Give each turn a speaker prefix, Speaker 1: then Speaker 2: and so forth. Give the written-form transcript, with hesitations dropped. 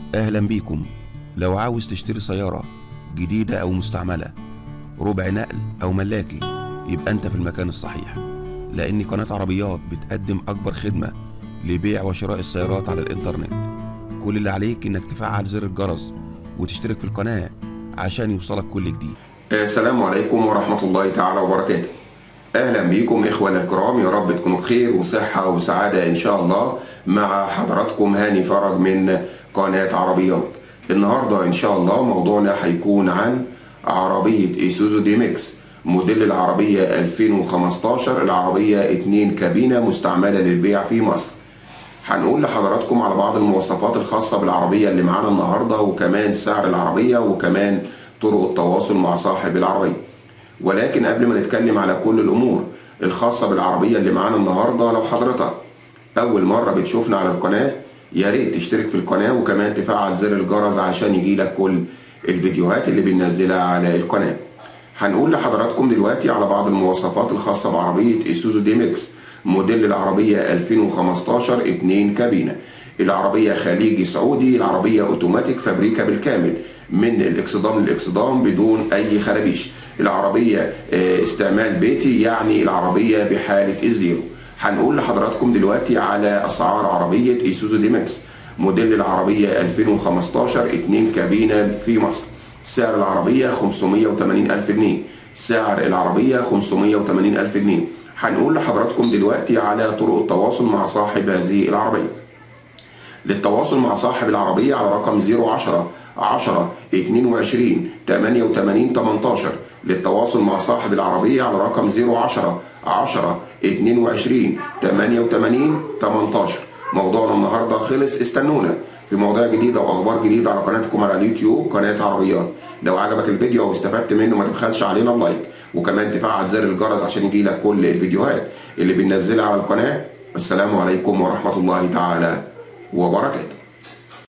Speaker 1: أهلا بيكم. لو عاوز تشتري سيارة جديدة أو مستعملة، ربع نقل أو ملاكي، يبقى أنت في المكان الصحيح، لأن قناة عربيات بتقدم أكبر خدمة لبيع وشراء السيارات على الإنترنت. كل اللي عليك إنك تفعل زر الجرس وتشترك في القناة عشان يوصلك كل جديد.
Speaker 2: السلام عليكم ورحمة الله تعالى وبركاته. أهلا بكم إخوانا الكرام، يا رب تكونوا بخير وصحة وسعادة إن شاء الله. مع حضراتكم هاني فرج من قناة عربيات. النهاردة إن شاء الله موضوعنا هيكون عن عربية إيسوزو دي ميكس موديل العربية 2015، العربية 2 كابينة مستعملة للبيع في مصر. هنقول لحضراتكم على بعض المواصفات الخاصة بالعربية اللي معانا النهاردة، وكمان سعر العربية، وكمان طرق التواصل مع صاحب العربية. ولكن قبل ما نتكلم على كل الأمور الخاصة بالعربية اللي معانا النهاردة، لو حضرتك أول مرة بتشوفنا على القناة، يا ريت تشترك في القناة وكمان تفعل زر الجرس عشان يجيلك كل الفيديوهات اللي بننزلها على القناة. هنقول لحضراتكم دلوقتي على بعض المواصفات الخاصة بعربية إيسوزو دي ميكس موديل العربية 2015 2 كابينة. العربية خليجي سعودي، العربية اوتوماتيك فابريكا بالكامل من الاكسدام للاكسدام بدون اي خرابيش. العربية استعمال بيتي، يعني العربية بحالة الزيرو. هنقول لحضراتكم دلوقتي على اسعار عربية إيسوزو دي ميكس موديل العربية 2015 2 كابينة في مصر. سعر العربية 580,000 جنيه. سعر العربية 580,000 جنيه. هنقول لحضراتكم دلوقتي على طرق التواصل مع صاحب هذه العربية. للتواصل مع صاحب العربية على رقم 010 10 22 88 18. للتواصل مع صاحب العربية على رقم 010 10 22 88 18. موضوعنا النهاردة خلص، استنونا في مواضيع جديدة وأخبار جديدة على قناتكم على اليوتيوب قناة عربيات. لو عجبك الفيديو أو استفدت منه ما تبخلش علينا اللايك، وكمان تفعل زر الجرس عشان يجيلك كل الفيديوهات اللي بننزلها على القناة. السلام عليكم ورحمة الله تعالى وبركاته.